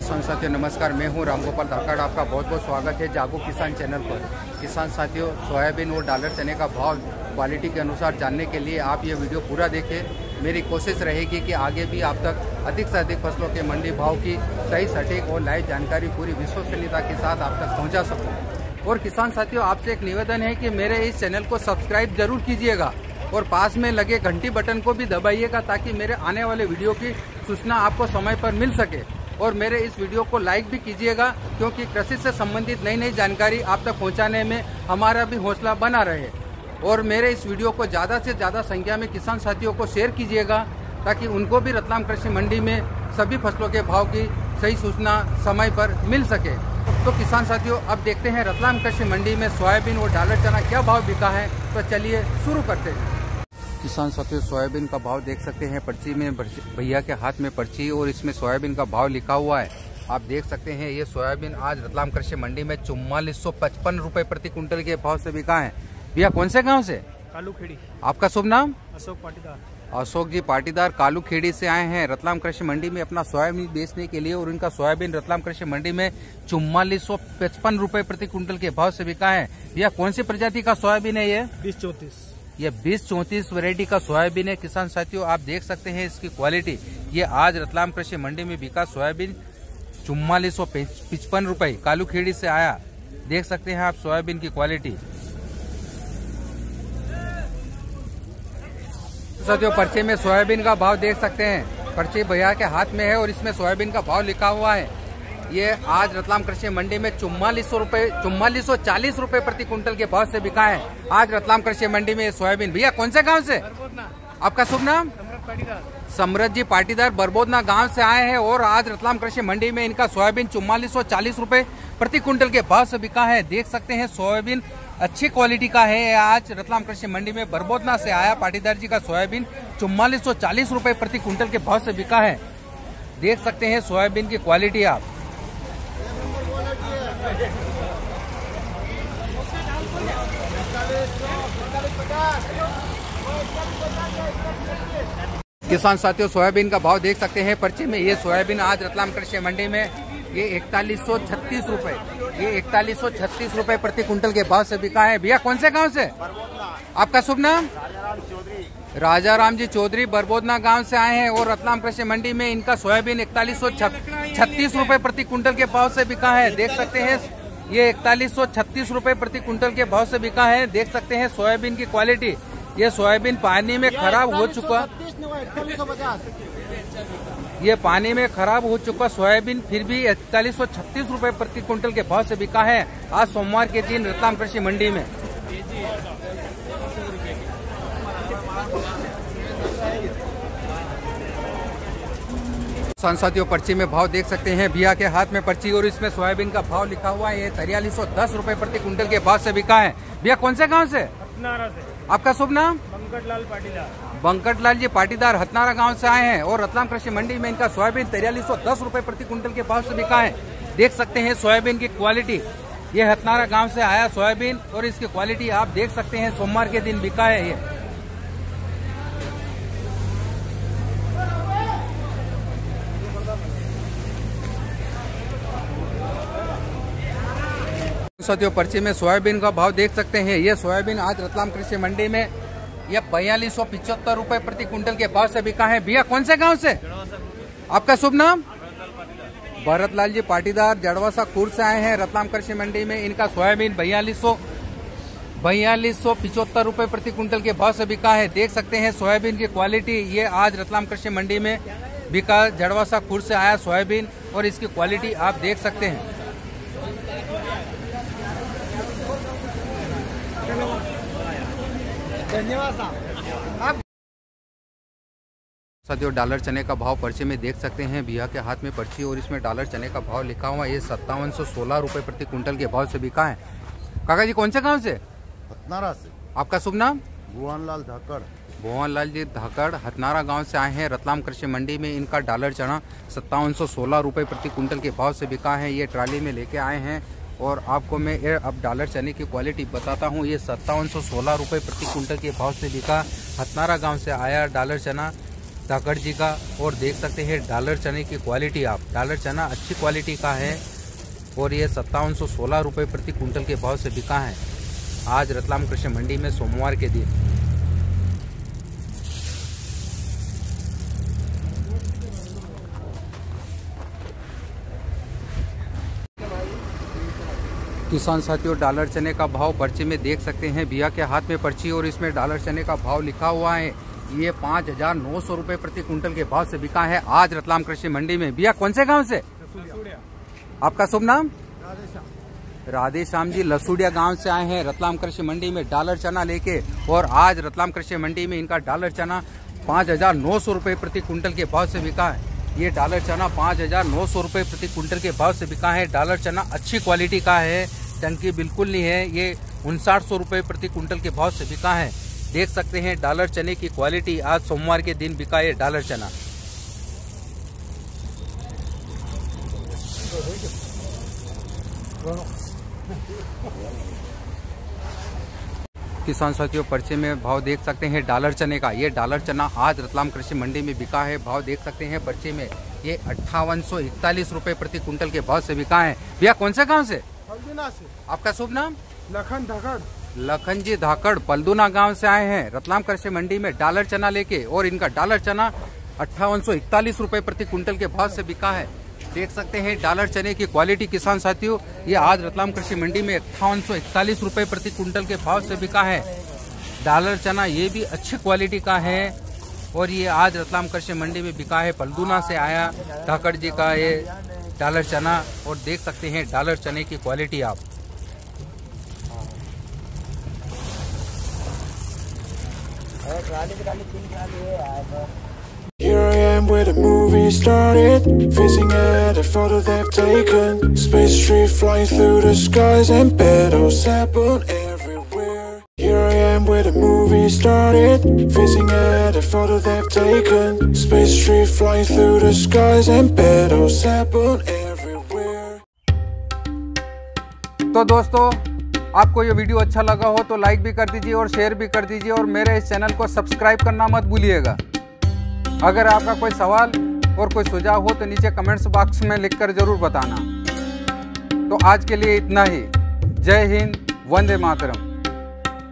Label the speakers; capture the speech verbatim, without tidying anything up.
Speaker 1: किसान साथियों नमस्कार, मैं हूं रामगोपाल धाकड़। आपका बहुत बहुत स्वागत है जागो किसान चैनल पर। किसान साथियों, सोयाबीन और डॉलर चने का भाव क्वालिटी के अनुसार जानने के लिए आप ये वीडियो पूरा देखें। मेरी कोशिश रहेगी कि आगे भी आप तक अधिक से अधिक फसलों के मंडी भाव की सही सटीक और लाइव जानकारी पूरी विश्वसनीयता के साथ आप तक पहुँचा सकूँ। और किसान साथियों, आपसे एक निवेदन है कि मेरे इस चैनल को सब्सक्राइब जरूर कीजिएगा और पास में लगे घंटी बटन को भी दबाइएगा ताकि मेरे आने वाले वीडियो की सूचना आपको समय पर मिल सके। और मेरे इस वीडियो को लाइक भी कीजिएगा क्योंकि कृषि से संबंधित नई नई जानकारी आप तक पहुंचाने में हमारा भी हौसला बना रहे। और मेरे इस वीडियो को ज़्यादा से ज़्यादा संख्या में किसान साथियों को शेयर कीजिएगा ताकि उनको भी रतलाम कृषि मंडी में सभी फसलों के भाव की सही सूचना समय पर मिल सके। तो किसान साथियों, अब देखते हैं रतलाम कृषि मंडी में सोयाबीन और डॉलर चना क्या भाव बिका है। तो चलिए शुरू करते हैं। किसान साथियों, सोयाबीन का भाव देख सकते हैं। पर्ची में भैया के हाथ में पर्ची और इसमें सोयाबीन का भाव लिखा हुआ है। आप देख सकते हैं ये सोयाबीन आज रतलाम कृषि मंडी में चौवालीस सौ पचपन रुपए प्रति कुंटल के भाव से बिका है। भैया कौन से गांव से?
Speaker 2: कालू खेड़ी।
Speaker 1: आपका शुभ नाम?
Speaker 2: अशोक पाटीदार।
Speaker 1: अशोक जी पाटीदार कालू खेड़ी से आए हैं रतलाम कृषि मंडी में अपना सोयाबीन बेचने के लिए। और इनका सोयाबीन रतलाम कृषि मंडी में चौवालीस सौ पचपन रुपए प्रति कुंटल के भाव से बिका है। भैया कौन सी प्रजाति का सोयाबीन है ये?
Speaker 2: बीस चौतीस।
Speaker 1: ये बीस चौंतीस वैरायटी का सोयाबीन है। किसान साथियों, आप देख सकते हैं इसकी क्वालिटी। ये आज रतलाम कृषि मंडी में बिका सोयाबीन चौवालीस सौ पचपन रुपए कालू खेड़ी से आया। देख सकते हैं आप सोयाबीन की क्वालिटी। साथियों, पर्चे में सोयाबीन का भाव देख सकते हैं। पर्ची भैया के हाथ में है और इसमें सोयाबीन का भाव लिखा हुआ है। ये आज रतलाम कृषि मंडी में चौवालीस सौ रुपए चौवालीस सौ चालीस रुपए प्रति कुंटल के भाव से बिका है आज रतलाम कृषि मंडी में सोयाबीन। भैया कौन से गांव से? आपका शुभ नाम? समृद्ध जी पाटीदार बरबोदना गांव से आए हैं और आज रतलाम कृषि मंडी में इनका सोयाबीन चौवालीस सौ चालीस रुपए प्रति कुंटल के भाव से बिका है। देख सकते हैं सोयाबीन अच्छी क्वालिटी का है। आज रतलाम कृषि मंडी में बरबोदना से आया पाटीदार जी का सोयाबीन चौवालीस सौ चालीस रुपए प्रति कुंटल के भाव से बिका है। देख सकते हैं सोयाबीन की क्वालिटी आप। किसान साथियों, सोयाबीन का भाव देख सकते हैं पर्ची में। ये सोयाबीन आज रतलाम कृषि मंडी में ये इकतालीस सौ छत्तीस रुपए ये इकतालीस सौ छत्तीस रुपए प्रति कुंटल के भाव से बिका है। भैया कौन से गांव से? आपका शुभ नाम? राजा राम जी चौधरी बरबोदना गांव से आए हैं और रतलाम कृषि मंडी में इनका सोयाबीन इकतालीस सौ छत्तीस रुपए प्रति कुंटल के भाव से बिका है। देख सकते हैं ये इकतालीस सौ छत्तीस रुपए प्रति कुंटल के भाव से बिका है। देख सकते हैं सोयाबीन की क्वालिटी। ये सोयाबीन पानी में खराब हो चुका ये पानी में खराब हो चुका सोयाबीन फिर भी इकतालीस सौ छत्तीस रुपए प्रति कुंटल के भाव से बिका है आज सोमवार के दिन रतलाम कृषि मंडी में। साथियों, पर्ची में भाव देख सकते हैं। भैया के हाथ में पर्ची और इसमें सोयाबीन का भाव लिखा हुआ है। ये तिरयालीस सौ दस रुपए प्रति कुंटल के भाव से बिका है। भैया कौन से गांव से?
Speaker 2: हथनारा से।
Speaker 1: आपका शुभ नाम?
Speaker 2: बंकटलाल पाटीदार।
Speaker 1: बंकटलाल जी पाटीदार हथनारा गांव से आए हैं और रतलाम कृषि मंडी में इनका सोयाबीन तिरयालीस सौ दस रुपए प्रति कुंटल के भाव से बिका है। देख सकते हैं सोयाबीन की क्वालिटी। ये हथनारा गांव से आया सोयाबीन और इसकी क्वालिटी आप देख सकते हैं। सोमवार के दिन बिका है ये। साथियों, पर्ची में सोयाबीन का भाव देख सकते हैं। ये सोयाबीन आज रतलाम कृषि मंडी में यह बयालीस सौ पिछहत्तर रुपए प्रति कुंटल के भाव से बिका है। भैया कौन से गांव से? आपका शुभ नाम? भरतलाल जी पाटीदार जड़वासा खुर्द से आए हैं रतलाम कृषि मंडी में। इनका सोयाबीन बयालीस सौ बयालीस सौ पिछहत्तर रुपए प्रति कुंटल के भाव से बिका है। देख सकते हैं सोयाबीन की क्वालिटी। ये आज रतलाम कृषि मंडी में बिका जड़वासा खुर्द से आया सोयाबीन और इसकी क्वालिटी आप देख सकते हैं।
Speaker 2: धन्यवाद साहब।
Speaker 1: साथियों, डॉलर चने का भाव पर्चे में देख सकते हैं। भैया के हाथ में पर्ची और इसमें डॉलर चने का भाव लिखा हुआ है। ये सत्तावन सौ सोलह रुपए प्रति कुंटल के भाव से बिका है। काका जी कौन से गांव से?
Speaker 2: हथनारा से।
Speaker 1: आपका शुभ नाम?
Speaker 2: भुवनलाल धाकड़।
Speaker 1: भुवनलाल जी धाकड़ हथनारा गांव से आए हैं रतलाम कृषि मंडी में। इनका डॉलर चना सत्तावन सौ सोलह रुपए प्रति कुंटल के भाव से बिका है। ये ट्राली में लेके आए हैं और आपको मैं ये अब डॉलर चने की क्वालिटी बताता हूँ। ये सत्तावन सौ सोलह रुपये प्रति कुंटल के भाव से बिका। हथनारा गांव से आया डॉलर चना धाकड़ जी का। और देख सकते हैं डॉलर चने की क्वालिटी आप, डॉलर चना अच्छी क्वालिटी का है और ये सत्तावन सौ सोलह रुपये प्रति कुंटल के भाव से बिका है आज रतलाम कृषि मंडी में सोमवार के दिन। किसान साथियों, डॉलर चने का भाव पर्ची में देख सकते हैं। भैया के हाथ में पर्ची और इसमें डॉलर चने का भाव लिखा हुआ है। ये पाँच हजार नौ सौ रुपये प्रति कुंटल के भाव से बिका है आज रतलाम कृषि मंडी में। भैया कौन से गांव से? आपका शुभ नाम? राधे श्याम जी लसूड़िया गांव से आए हैं रतलाम कृषि मंडी में डॉलर चना लेके। और आज रतलाम कृषि मंडी में इनका डॉलर चना पाँच हजार नौ सौ रुपये प्रति कुंटल के भाव से बिका है। ये डॉलर चना पाँच हजार नौ सौ रुपये प्रति कुंटल के भाव से बिका है। डॉलर चना अच्छी क्वालिटी का है, टंकी बिल्कुल नहीं है। ये उनसाठ सौ रुपये प्रति कुंटल के भाव से बिका है। देख सकते हैं डॉलर चने की क्वालिटी, आज सोमवार के दिन बिका है डॉलर चना। किसान साथियों, पर्चे में भाव देख सकते हैं डॉलर चने का। ये डॉलर चना आज रतलाम कृषि मंडी में बिका है। भाव देख सकते हैं पर्चे में, ये अट्ठावन सौ इकतालीस रुपये प्रति कुंटल के भाव से बिका है। भैया कौन से गांव से?
Speaker 2: पलदुना से।
Speaker 1: आपका शुभ नाम?
Speaker 2: लखन धाकड़।
Speaker 1: लखन जी धाकड़ पलदुना गांव से आए हैं रतलाम कृषि मंडी में डॉलर चना लेके। और इनका डॉलर चना अट्ठावन सौ इकतालीस रुपये प्रति कुंटल के भाव से बिका है। देख सकते हैं डॉलर चने की क्वालिटी किसान साथियों। ये आज रतलाम कृषि मंडी में अट्ठावन सौ इकतालीस रुपये प्रति कुंटल के भाव से बिका है डॉलर चना। ये भी अच्छी क्वालिटी का है और ये आज रतलाम कृषि मंडी में बिका है। पलदुना से आया धाकड़ जी का ये डॉलर चना। और देख सकते हैं डॉलर चने की क्वालिटी आप।
Speaker 3: Here I am where the movie started, facing at a photo they've taken. Space tree flying through the skies and battles happen everywhere. Here I am where the movie started, facing at a photo they've taken. Space tree flying through the skies and battles happen everywhere.
Speaker 1: तो दोस्तों, आपको ये video अच्छा लगा हो तो like भी कर दीजिए और शेयर भी कर दीजिए और मेरे इस चैनल को सब्सक्राइब करना मत भूलिएगा। अगर आपका कोई सवाल और कोई सुझाव हो तो नीचे कमेंट्स बॉक्स में लिखकर जरूर बताना। तो आज के लिए इतना ही। जय हिंद, वंदे मातरम।